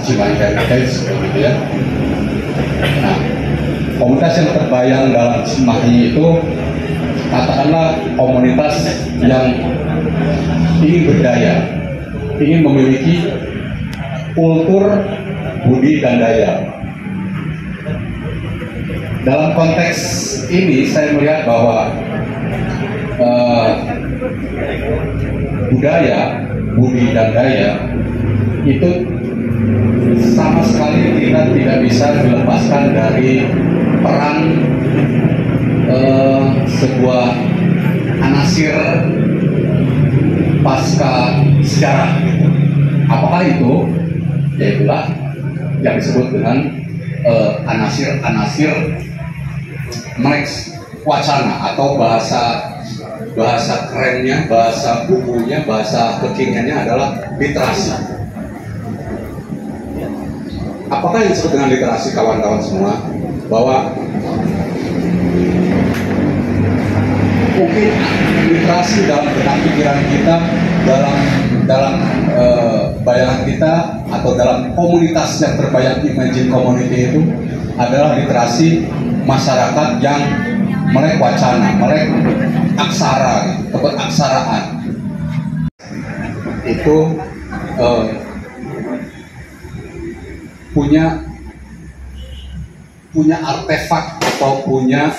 Cimahi Heritage begitu ya. Nah, komunitas yang terbayang dalam Cimahi itu katakanlah komunitas yang ingin berdaya, ingin memiliki kultur budi dan daya. Dalam konteks ini saya melihat bahwa budaya, budi dan daya itu sama sekali kita tidak bisa dilepaskan dari peran sebuah anasir pasca sejarah. Apakah itu? Yaitulah yang disebut dengan anasir melek wacana, atau bahasa kerennya, bahasa bukunya, bahasa kekiniannya adalah literasi. Apakah yang disebut dengan literasi, kawan-kawan semua? Bahwa mungkin literasi dalam benak pikiran kita, dalam bayangan kita, atau dalam komunitas yang terbayang imagine community itu adalah literasi masyarakat yang melek wacana, melek aksara, keberaksaraan. Itu punya artefak atau punya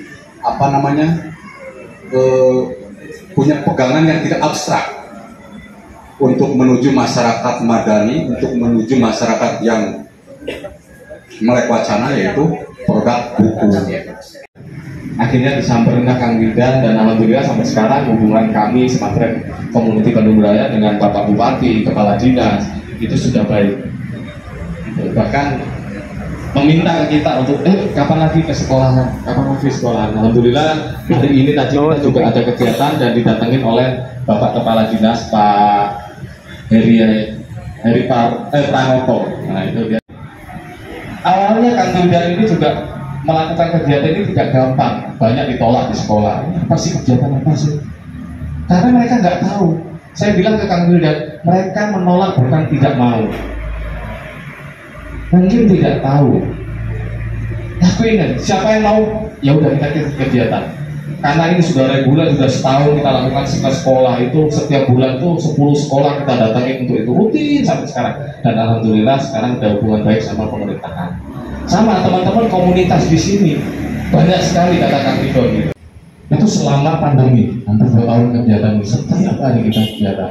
punya pegangan yang tidak abstrak untuk menuju masyarakat madani, untuk menuju masyarakat yang melek wacana, yaitu produk buku. Akhirnya disamperin Kang Wildan, dan alhamdulillah sampai sekarang hubungan kami Smartfriend Community Bandung Raya dengan Bapak Bupati, Kepala Dinas itu sudah baik. Bahkan meminta kita untuk kapan lagi ke sekolahan, kapan lagi sekolahan. Alhamdulillah hari ini tadi kita juga ada kegiatan dan didatengin oleh Bapak Kepala Dinas Pak Heri Pranoto. Nah itu dia. Awalnya Kang Wildan ini juga melakukan kegiatan ini tidak gampang, banyak ditolak di sekolah. Ini apa sih, kegiatan apa sih? Karena mereka nggak tahu. Saya bilang ke Kang Wildan, mereka menolak bukan tidak mau, mungkin tidak tahu. Lakuin, siapa yang mau, ya udah kita kegiatan. Karena ini sudah reguler, sudah setahun kita lakukan sekolah itu, setiap bulan tuh 10 sekolah kita datangin untuk itu, rutin sampai sekarang. Dan alhamdulillah sekarang ada hubungan baik sama pemerintahan. Sama teman-teman komunitas di sini banyak sekali, kata Kang Ridho gitu. Itu selama pandemi, hampir 2 tahun kegiatan ini, setiap hari kita kegiatan.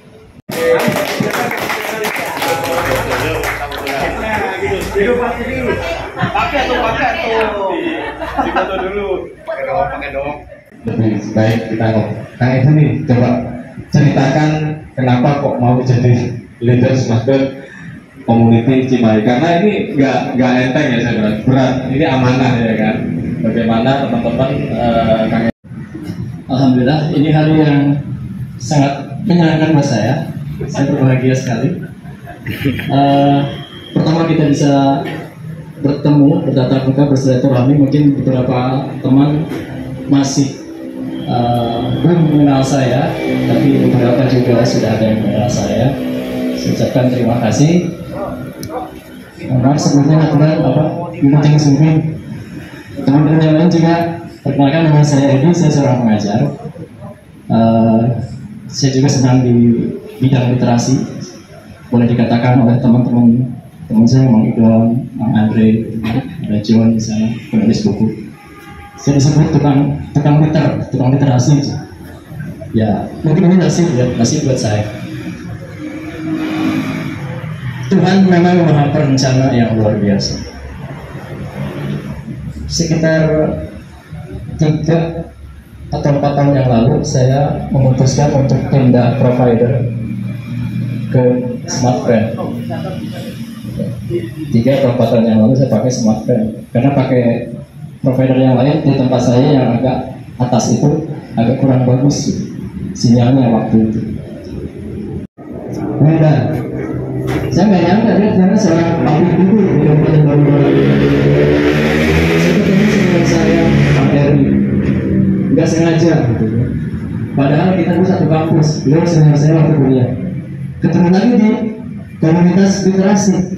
Pakai tuh foto dulu. Pakai dong. Lebih baik kita Kang Edi nih, coba ceritakan kenapa kok mau jadi leader Smartfriend Community Cimahi, karena ini nggak enteng ya, saya berat, ini amanah ya kan. Bagaimana teman-teman Kang Edi? Alhamdulillah ini hari yang sangat menyenangkan buat saya berbahagia sekali. Pertama kita bisa bertemu, bertatap muka, bersilaturahmi. Mungkin beberapa teman masih belum mengenal saya, tapi beberapa juga sudah ada yang mengenal saya. Saya ucapkan terima kasih. Mohon sebelumnya aturan Wilujeng Sumping. Teman-teman yang lain juga perkenalkan, nama saya Edi, saya seorang pengajar. Saya juga sedang di bidang literasi, boleh dikatakan oleh teman-teman saya, Mang Idon, Mang Andre, ada John di sana, penulis buku. Saya disebut tukang literasi. Ya, mungkin ini nasib buat saya. Tuhan memang maha perencana yang luar biasa. Sekitar 3 atau 4 tahun yang lalu saya memutuskan untuk pindah provider ke Smartfriend. 3 atau 4 tahun yang lalu saya pakai Smartfriend, karena pakai provider yang lain di tempat saya yang agak atas itu agak kurang bagus sinyalnya waktu itu. Beda. Saya nggak nyangka dia karena seorang pabrik dulu di Kabupaten Bandung. Saya ketemu dengan saya Pak Heri, nggak sengaja gitu. Padahal kita tuh satu kampus, beliau senior saya waktu kuliah. Ketemu lagi di komunitas literasi.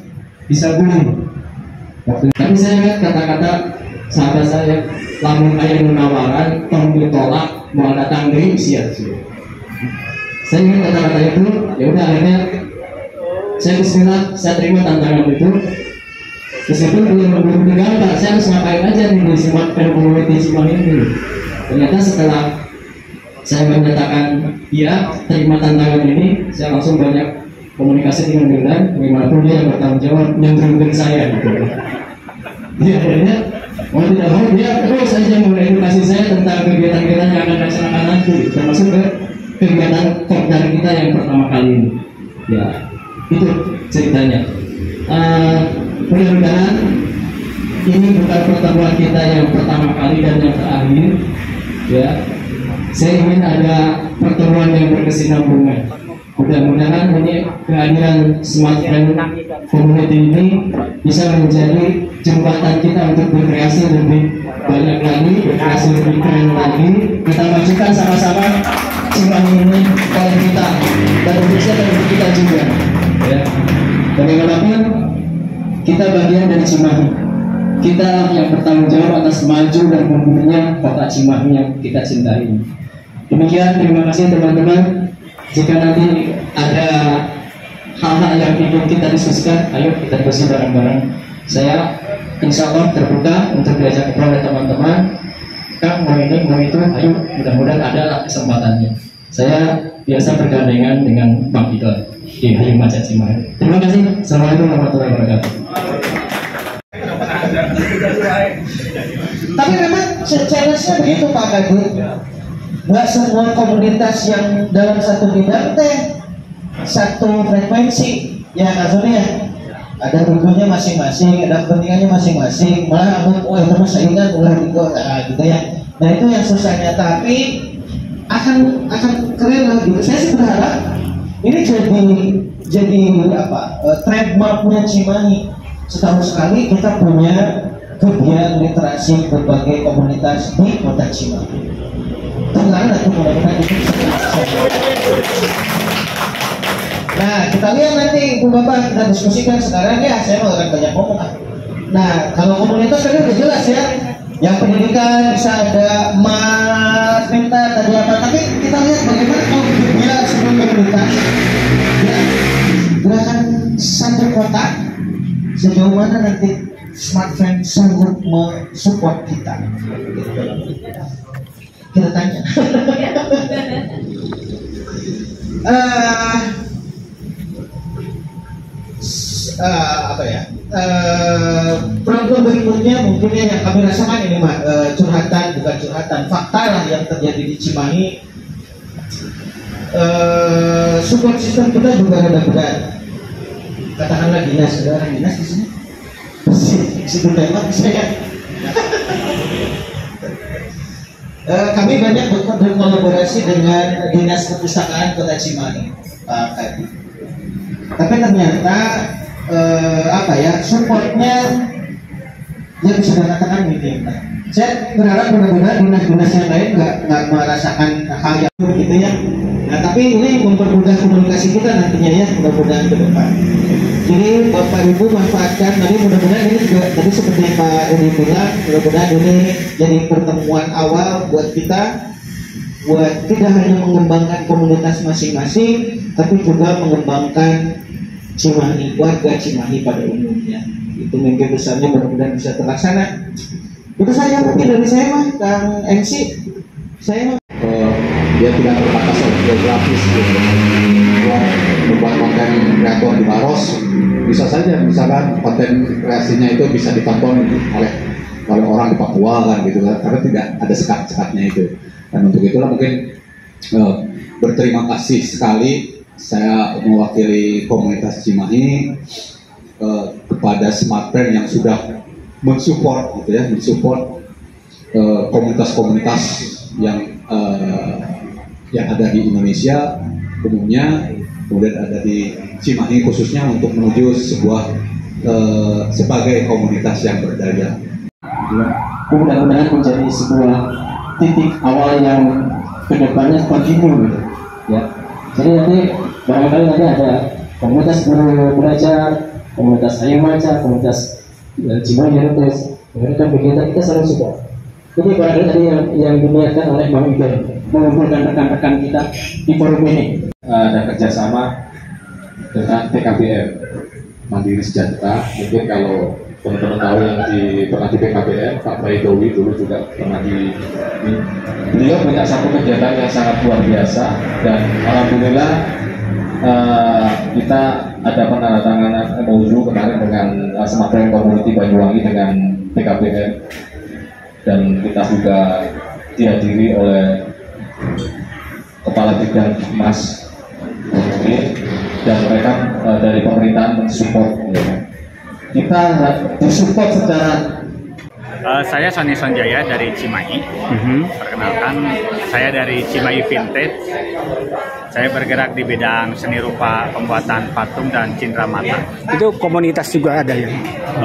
bisa booming. Tapi saya ingat kata-kata sahabat saya, lamun aya menawaran, tong ditolak, mau datang deui siap. Saya ingat kata-kata itu, ya udah akhirnya saya bismillah, saya terima tantangan itu. Meskipun belum gampang, saya harus ngapain aja nih di community Cimahi ini. Ternyata setelah saya menyatakan iya terima tantangan ini, saya langsung banyak komunikasi dengan Wildan, bagaimanapun dia yang bertanggung jawab nyambungin saya gitu. Dia akhirnya mau tidak mau dia terus saja mengedukasi saya tentang kegiatan-kegiatan yang akan dilaksanakan nanti, termasuk ke kegiatan kopdar kita yang pertama kali ini. Ya, itu ceritanya. Mudah-mudahan ini bukan pertemuan kita yang pertama kali dan yang terakhir. Ya, saya ingin ada pertemuan yang berkesinambungan. Mudah-mudahan ini kehadiran Smart Friend Community ini bisa menjadi jembatan kita untuk berkreasi lebih banyak lagi, berkreasi lebih keren lagi. Kita majukan sama-sama Cimahi ini oleh kita dan Indonesia dan kita juga. Ya, bagaimanapun kita bagian dari Cimahi. Kita yang bertanggung jawab atas maju dan membuminya kota Cimahi yang kita cintai. Demikian, terima kasih teman-teman. Jika nanti ada hal-hal yang ingin kita diskusikan, ayo kita diskusi bareng-bareng. Saya insya Allah terbuka untuk diajak ngobrol oleh teman-teman. Kang, mau ini, mau itu, ayo mudah-mudahan ada kesempatannya. Saya biasa bergandengan dengan Bang Idol di Hayu Macan Cimahi. Terima kasih. Assalamualaikum warahmatullahi wabarakatuh. Tapi memang challenge-nya begitu Pak Kadut. Nggak semua komunitas yang dalam satu bidang satu frekuensi, ya Kak Zoni ya. Ada bukunya masing-masing, ada kepentingannya masing-masing. Malah itu mah saingan ulah gitu ya. Nah itu yang susahnya, tapi akan keren lah gitu. Saya sih berharap ini jadi trademarknya Cimahi. Setahun sekali kita punya kegiatan literasi berbagai komunitas di kota Cimahi. Tenang, nanti mudah-mudahan itu nah, kita lihat nanti Ibu Bapak kita diskusikan sekarang ya. Saya mau akan banyak ngomong. Nah, kalau komunitas tadi udah jelas ya. Yang pendidikan bisa ada Mas Minta tadi apa. Tapi kita lihat bagaimana kalau bila sebelum komunitas ya, gerakan satu kota sejauh mana nanti Smart Friend sanggup mensupport kita. Kita tanya. Problem berikutnya mungkin yang kami rasakan ini bukan curhatan, fakta lah yang terjadi di Cimahi. Support system kita juga ada berat. Katakanlah dinas di sini. Situ tembak saya. Kami banyak berkolaborasi dengan Dinas Perpustakaan Kota Cimahi, Pak Kadi. Tapi ternyata supportnya dia bisa mengatakan meeting. Saya berharap mudah-mudahan dinas-dinas yang lain nggak merasakan hal yang begitu ya. Nah tapi ini mempermudah komunikasi kita nantinya ya, mudah-mudahan ke depan. Jadi Bapak Ibu manfaatkan, tadi mudah-mudahan ini juga tadi seperti yang Pak Edi bilang, mudah-mudahan ini jadi pertemuan awal buat kita, buat tidak hanya mengembangkan komunitas masing-masing, tapi juga mengembangkan Cimahi, warga Cimahi pada umumnya. Itu mimpi besarnya mudah-mudahan bisa terlaksana. Itu saja mungkin dari saya mah, Kang MC. Saya dia tidak terbatas geografis gitu. Membuat konten kreator di Maros bisa saja, misalkan konten kreasinya itu bisa ditonton oleh orang di Papua kan gitu kan, karena tidak ada sekat-sekatnya itu. Dan untuk itulah mungkin berterima kasih sekali saya mewakili komunitas Cimahi kepada Smart Friend yang sudah mensupport gitu ya, mensupport komunitas-komunitas yang ada di Indonesia umumnya, kemudian ada di Cimahi khususnya untuk menuju sebagai komunitas yang berdaya. Mudah-mudahan menjadi sebuah titik awal yang kedepannya kontinu gitu ya. Jadi nanti barangkali nanti ada komunitas guru belajar, komunitas Ayo Maca, komunitas Cimahi Heritage, mengadakan kegiatan kita selalu support. Ini barangkali tadi yang diniatkan oleh Bang Iben, mengumpulkan rekan-rekan kita di forum ini. Ada kerjasama dengan PKBM Mandiri Sejahtera. Mungkin kalau teman-teman tahu yang pernah di PKBM, Pak Baidowi dulu juga pernah beliau punya satu kegiatan yang sangat luar biasa, dan alhamdulillah kita ada penandatanganan MOU kemarin dengan Smartfren Community Banyuwangi dengan PKBM, dan kita juga dihadiri oleh Kepala Bidang Mas dan mereka dari pemerintahan mensupport. Kita bersupport secara. Saya Sony Sonjaya dari Cimahi. Perkenalkan, saya dari Cimahi Vintage. Saya bergerak di bidang seni rupa, pembuatan patung dan cindramata. Itu komunitas juga ada ya?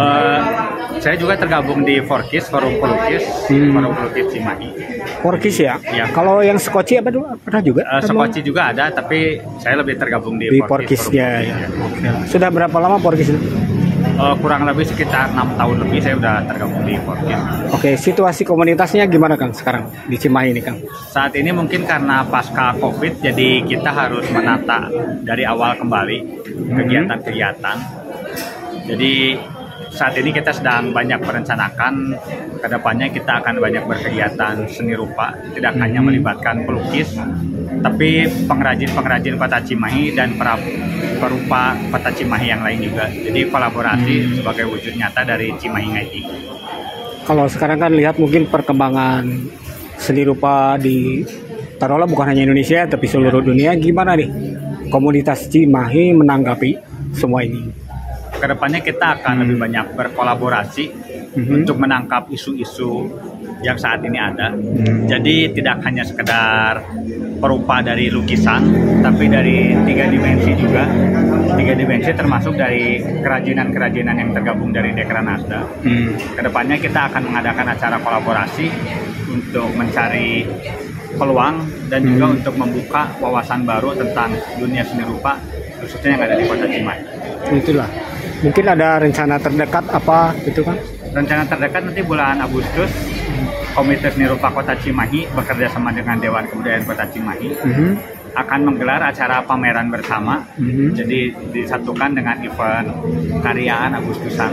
Saya juga tergabung di Forkis, Forum Pelukis, Forum Pelukis Cimahi. Forkis ya? Ya. Kalau yang Skoci apa dulu? Pernah juga? Skoci juga ada, tapi saya lebih tergabung di Forkis ya. Ya. Sudah berapa lama Forkis itu? Kurang lebih sekitar 6 tahun lebih saya udah tergabung di Forkis. Oke, situasi komunitasnya gimana Kang sekarang di Cimahi ini Kang? Saat ini mungkin karena pasca COVID, jadi kita harus menata dari awal kembali kegiatan-kegiatan. Jadi saat ini kita sedang banyak merencanakan kedepannya kita akan banyak berkegiatan seni rupa, tidak hanya melibatkan pelukis, tapi pengrajin-pengrajin Kota Cimahi dan perupa Kota Cimahi yang lain juga. Jadi kolaborasi sebagai wujud nyata dari Cimahi Ngaji. Kalau sekarang kan lihat mungkin perkembangan seni rupa di taruhlah bukan hanya Indonesia tapi seluruh dunia, gimana nih komunitas Cimahi menanggapi semua ini? Kedepannya kita akan lebih banyak berkolaborasi untuk menangkap isu-isu yang saat ini ada. Jadi tidak hanya sekedar perupa dari lukisan, tapi dari 3 dimensi juga. 3 dimensi termasuk dari kerajinan-kerajinan yang tergabung dari Dekranasda. Kedepannya kita akan mengadakan acara kolaborasi untuk mencari peluang dan juga untuk membuka wawasan baru tentang dunia seni rupa, khususnya yang ada di Kota Cimahi. Itulah. Mungkin ada rencana terdekat apa gitu kan? Rencana terdekat nanti bulan Agustus, Komite Seni Rupa Kota Cimahi bekerja sama dengan Dewan Kebudayaan Kota Cimahi akan menggelar acara pameran bersama. Jadi disatukan dengan event karyaan Agustusan.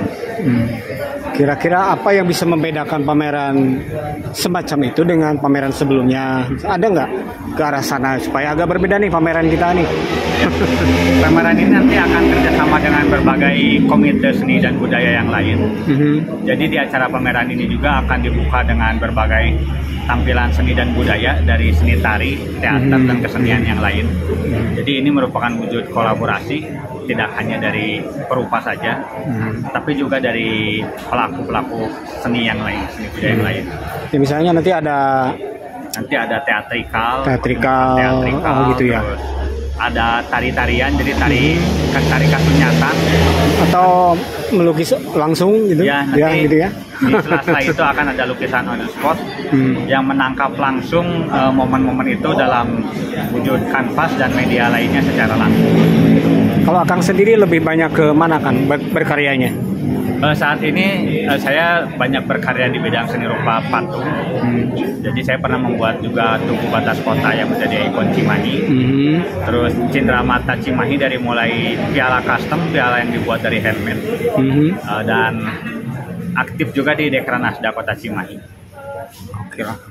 Kira-kira apa yang bisa membedakan pameran semacam itu dengan pameran sebelumnya? Ada nggak ke arah sana supaya agak berbeda nih pameran kita nih? Pameran ini nanti akan kerjasama dengan berbagai komite seni dan budaya yang lain. Jadi di acara pameran ini juga akan dibuka dengan berbagai tampilan seni dan budaya dari seni tari, teater, dan kesenian yang lain. Jadi ini merupakan wujud kolaborasi, tidak hanya dari perupa saja, tapi juga dari pelaku-pelaku seni yang lain, seni budaya yang lain. Ya, misalnya nanti ada teatrikal, oh gitu ya. Ada tari-tarian, jadi tari kasunyatan atau melukis langsung gitu ya, nanti gitu ya. Di sela-sela itu akan ada lukisan on the spot yang menangkap langsung momen-momen itu dalam wujud kanvas dan media lainnya secara langsung. Kalau Akang sendiri lebih banyak ke mana kan berkaryanya? Saat ini saya banyak berkarya di bidang seni rupa patung. Jadi saya pernah membuat juga tugu batas kota yang menjadi ikon Cimahi. Terus cindramata Cimahi dari mulai piala custom, piala yang dibuat dari handmade. Dan aktif juga di Dekranasda Kota Cimahi. Oke lah.